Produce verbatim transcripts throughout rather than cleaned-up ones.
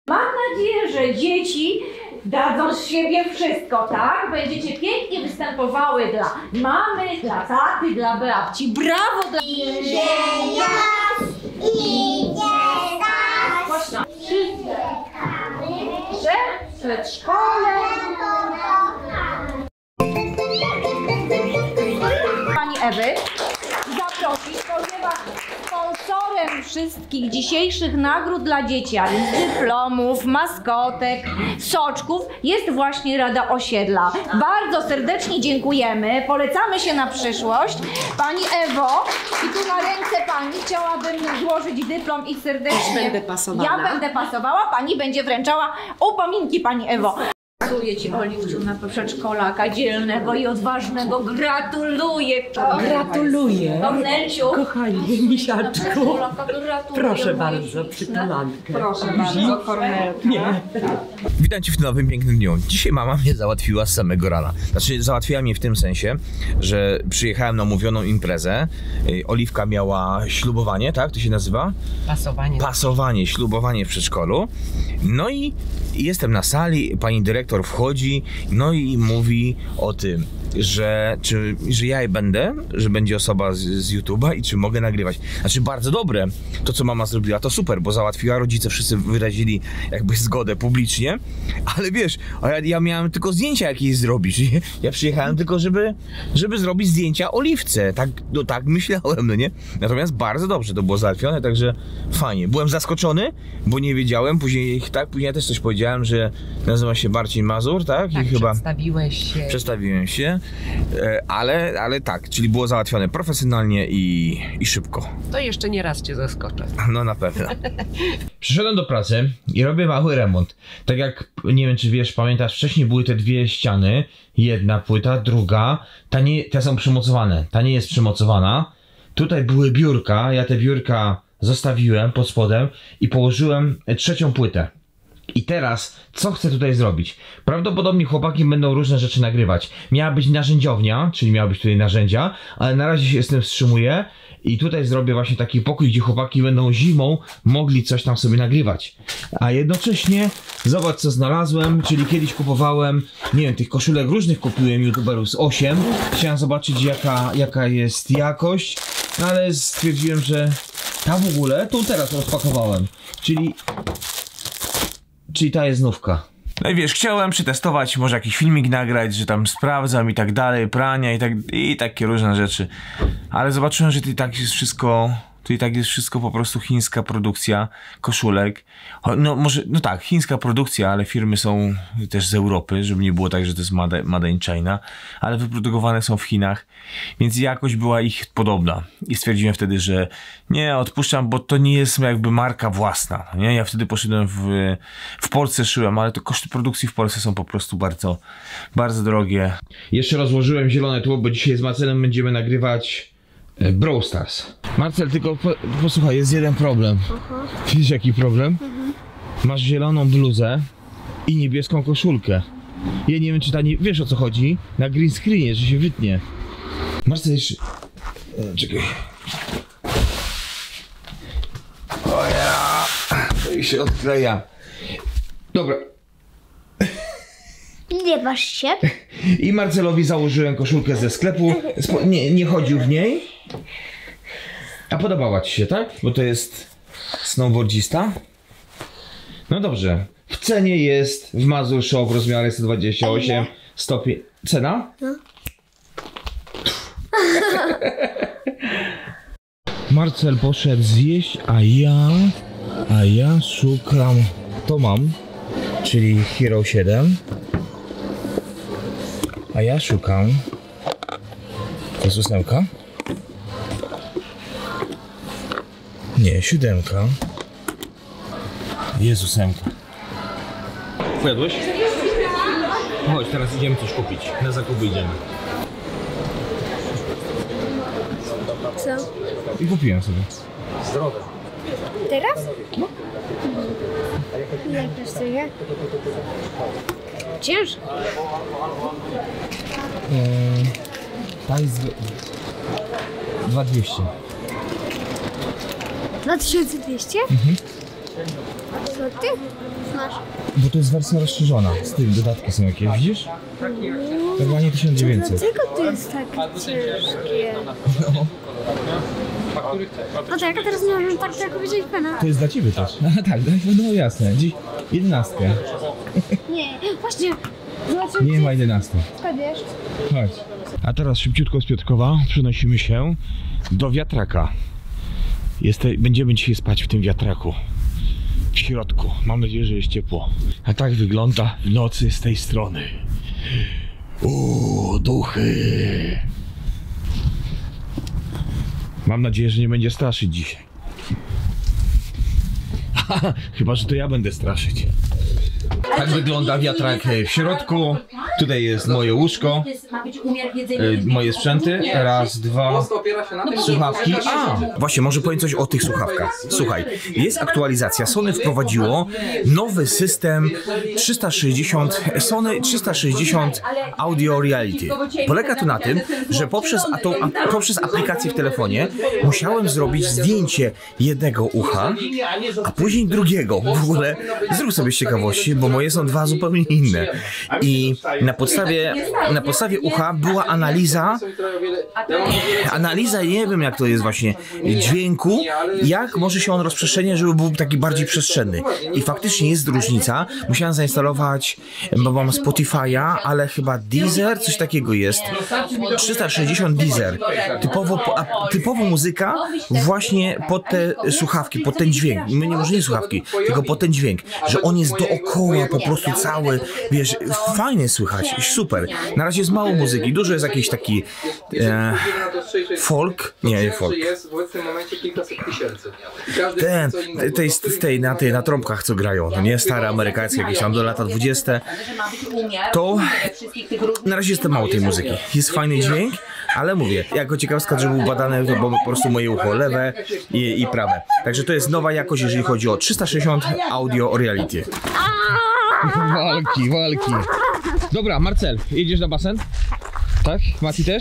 Mam nadzieję, że dzieci dadzą z siebie wszystko, tak? Będziecie pięknie występowały dla mamy, dla taty, dla babci. Brawo dla... Idzie jas, idzie jas. Głośno. Że w przedszkole... Pani Ewy zaprosić, ponieważ sponsorem wszystkich dzisiejszych nagród dla dzieci, a więc dyplomów, maskotek, soczków, jest właśnie Rada Osiedla. Bardzo serdecznie dziękujemy, polecamy się na przyszłość. Pani Ewo, i tu na ręce pani chciałabym złożyć dyplom i serdecznie... Będę pasowała. Ja będę pasowała, pani będzie wręczała upominki, pani Ewo. Gratuluję ci, Oliwciu, na przedszkolaka dzielnego i odważnego. Gratuluję. Gratuluję. Kornelciu. Kochanie misiaczku. Proszę bardzo, przytulankę. Proszę bardzo, Kornelka. Nie. Witam Cię w nowym pięknym dniu. Dzisiaj mama mnie załatwiła z samego rana. Znaczy załatwiła mnie w tym sensie, że przyjechałem na umówioną imprezę. Oliwka miała ślubowanie, tak? To się nazywa? Pasowanie. Pasowanie, ślubowanie w przedszkolu. No i jestem na sali, pani dyrektor wchodzi, no i mówi o tym, że, czy, że ja będę, że będzie osoba z, z YouTube'a i czy mogę nagrywać. Znaczy bardzo dobre, to co mama zrobiła, to super, bo załatwiła, rodzice wszyscy wyrazili jakby zgodę publicznie, ale wiesz, a ja, ja miałem tylko zdjęcia jakieś zrobić, nie? Ja przyjechałem tylko, żeby, żeby zrobić zdjęcia Oliwce, tak, no tak myślałem, no nie? Natomiast bardzo dobrze to było załatwione, także fajnie. Byłem zaskoczony, bo nie wiedziałem, później tak, później ja też coś powiedziałem, że nazywa się Marcin Mazur, tak? Tak, I chyba przedstawiłeś się. Przedstawiłem się, ale, ale tak, czyli było załatwione profesjonalnie i, i szybko. To jeszcze nie raz cię zaskoczę. No na pewno. Przyszedłem do pracy i robię mały remont. Tak jak, nie wiem czy wiesz, pamiętasz, wcześniej były te dwie ściany, jedna płyta, druga, ta nie, te są przymocowane, ta nie jest przymocowana. Tutaj były biurka, ja te biurka zostawiłem pod spodem i położyłem trzecią płytę. I teraz, co chcę tutaj zrobić? Prawdopodobnie chłopaki będą różne rzeczy nagrywać. Miała być narzędziownia, czyli miały być tutaj narzędzia, ale na razie się z tym wstrzymuję i tutaj zrobię właśnie taki pokój, gdzie chłopaki będą zimą mogli coś tam sobie nagrywać. A jednocześnie, zobacz co znalazłem, czyli kiedyś kupowałem, nie wiem, tych koszulek różnych kupiłem youtuberów z osiem. Chciałem zobaczyć jaka, jaka jest jakość, ale stwierdziłem, że ta w ogóle, tą teraz rozpakowałem, czyli... Czyli ta jest znówka. No i wiesz, chciałem przetestować, może jakiś filmik nagrać, że tam sprawdzam i tak dalej, prania i tak i takie różne rzeczy. Ale zobaczyłem, że to i tak jest wszystko, to i tak jest wszystko po prostu chińska produkcja koszulek. No może, no tak, chińska produkcja, ale firmy są też z Europy, żeby nie było tak, że to jest made, made in China, ale wyprodukowane są w Chinach, więc jakość była ich podobna. I stwierdziłem wtedy, że nie, odpuszczam, bo to nie jest jakby marka własna, nie? Ja wtedy poszedłem w, w Polsce szyłem, ale to koszty produkcji w Polsce są po prostu bardzo, bardzo drogie. Jeszcze rozłożyłem zielone tło, bo dzisiaj z Marcelem będziemy nagrywać Brawl Stars. Marcel, tylko po, posłuchaj, jest jeden problem. Uh-huh. Widzisz jaki problem? Uh-huh. Masz zieloną bluzę i niebieską koszulkę. Ja nie wiem czy ta nie... Wiesz o co chodzi? Na green screenie, że się wytnie. Marcel jeszcze... E, czekaj. O ja... To się odkleja. Dobra. Nie waż się. I Marcelowi założyłem koszulkę ze sklepu. Spo... Nie, nie chodził w niej. A podobała ci się, tak? Bo to jest snowboardzista. No dobrze. W cenie jest w Mazur Shop rozmiary sto dwadzieścia osiem stopień. Cena? No. Marcel poszedł zjeść, a ja... A ja szukam... To mam. Czyli Hero siedem. A ja szukam... To jest ósemka? Nie, siódemka. Jest ósemka. Pojadłeś? Chodź, teraz idziemy coś kupić. Na zakupy idziemy. Co? I kupiłem sobie. Zdrowe. Teraz? No. Jak kosztuje? Cięż? Eee, ta jest dwa dwieście. dwa tysiące dwieście? Mhm. Co ty masz? Bo to jest wersja rozszerzona. Z tym dodatki są jakieś, widzisz? Normalnie tysiąc dziewięćset. Dlaczego to jest tak ciężkie? No tak, a teraz nie możemy tak jak powiedzieć pana. To jest dla ciebie też. A tak, no jasne. Dziś jedenastkę. Nie, właśnie. Zobaczymy, Nie ma jedenastej. wiesz. Chodź. A teraz szybciutko z Piotrkowa przenosimy się do wiatraka. Jeste, będziemy dzisiaj spać w tym wiatraku. W środku. Mam nadzieję, że jest ciepło. A tak wygląda w nocy z tej strony. O, duchy. Mam nadzieję, że nie będzie straszyć dzisiaj. Chyba, że to ja będę straszyć. Tak wygląda wiatrak w środku. Tutaj jest moje łóżko, e, moje sprzęty. Raz, dwa, słuchawki. A, właśnie, może powiem coś o tych słuchawkach. Słuchaj, jest aktualizacja. Sony wprowadziło nowy system trzysta sześćdziesiąt, Sony trzysta sześćdziesiąt Audio Reality. Polega to na tym, że poprzez, a tą, a, poprzez aplikację w telefonie musiałem zrobić zdjęcie jednego ucha, a później drugiego. W ogóle zrób sobie z ciekawości, bo moje są dwa zupełnie inne. I na podstawie, na podstawie ucha była analiza, analiza, nie wiem jak to jest właśnie, dźwięku, jak może się on rozprzestrzeniać, żeby był taki bardziej przestrzenny. I faktycznie jest różnica. Musiałem zainstalować, bo mam Spotify'a, ale chyba Deezer, coś takiego jest. trzysta sześćdziesiąt Deezer. Typowo, typowo muzyka właśnie pod te słuchawki, pod ten dźwięk. My nie może nie słuchawki, tylko pod ten dźwięk. Że on jest dookoła po prostu cały, wiesz, fajnie słychać, super. Na razie jest mało muzyki, dużo jest jakiś taki e, folk, nie, nie folk. Ten, tej, tej, na tej, na trąbkach co grają, no nie, stare amerykańskie, jakieś tam do lata dwudzieste. To na razie jest mało tej muzyki. Jest fajny dźwięk, ale mówię, jako ciekawostka, że był badany, to było po prostu moje ucho lewe i, i prawe. Także to jest nowa jakość, jeżeli chodzi o trzysta sześćdziesiąt Audio Reality. Walki, walki. Dobra, Marcel, jedziesz na basen? Tak? Mati też?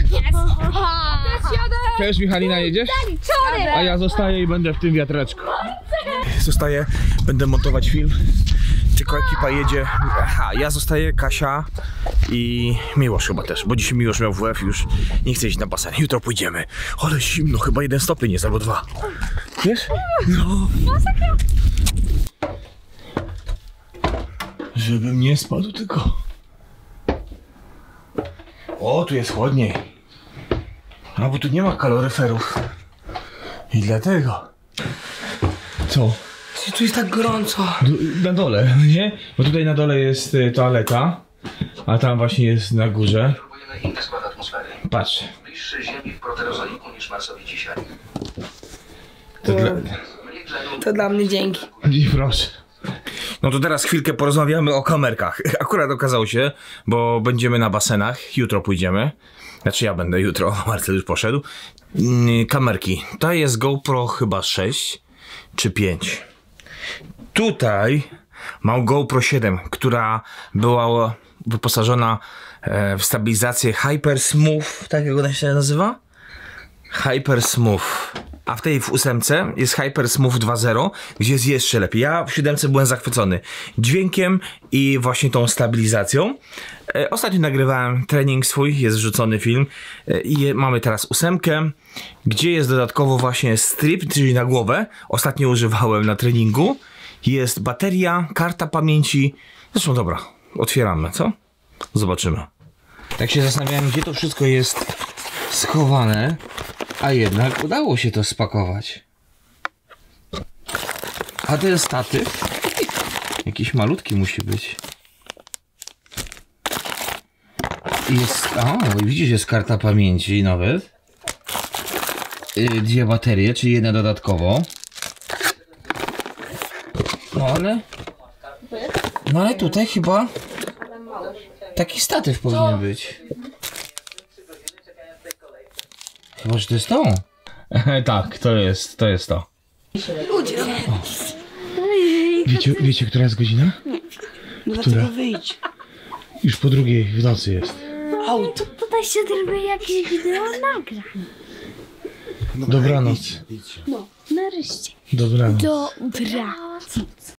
Też Michalina jedziesz? A ja zostaję i będę w tym wiatraczku. Zostaję, będę montować film. Tylko ekipa jedzie. Aha, ja zostaję, Kasia i Miłosz chyba też, bo dzisiaj Miłosz miał W F, już nie chce iść na basen. Jutro pójdziemy. Ale zimno, chyba jeden stopień jest albo dwa. Wiesz? No. Żebym nie spadł tylko. O, tu jest chłodniej. No bo tu nie ma kaloryferów. I dlatego. Co? Tu jest tak gorąco. Na dole, nie? Bo tutaj na dole jest y, toaleta, a tam właśnie jest na górze. Próbujemy inny skład atmosfery. Patrz. Bliższy Ziemi w proterozoliku niż Marsowi dzisiaj. To dla... Mniej tlenu. To dla mnie dzięki. I proszę. No to teraz chwilkę porozmawiamy o kamerkach. Akurat okazało się, bo będziemy na basenach, jutro pójdziemy. Znaczy ja będę jutro, Marcel już poszedł. Yy, kamerki. To jest GoPro chyba sześć czy pięć. Tutaj mam GoPro siedem, która była wyposażona w stabilizację Hyper Smooth, tak jak ona się nazywa? Hyper Smooth. A w tej w ósemce jest Hyper Smooth dwa zero, gdzie jest jeszcze lepiej. Ja w siódemce byłem zachwycony dźwiękiem i właśnie tą stabilizacją. E, ostatnio nagrywałem trening swój, jest wrzucony film e, i mamy teraz ósemkę, gdzie jest dodatkowo właśnie strip, czyli na głowę. Ostatnio używałem na treningu. Jest bateria, karta pamięci. Zresztą dobra, otwieramy, co? Zobaczymy. Tak się zastanawiałem, gdzie to wszystko jest schowane, a jednak udało się to spakować. A ten statyw jakiś malutki musi być. Jest, o, widzisz, jest karta pamięci nawet. Yy, dwie baterie, czyli jedna dodatkowo. No ale... No ale tutaj chyba... Taki statyw powinien być. Chyba, że to jest to? Tak, to jest, to jest to. Ludzie. Wiecie, wiecie, która jest godzina? No dlatego wyjdź. Już po drugiej w nocy jest. Aut. Tutaj się zrobi jakieś wideo nagra. Dobranoc. No, nareszcie. Dobranoc. Dobra. Cyc.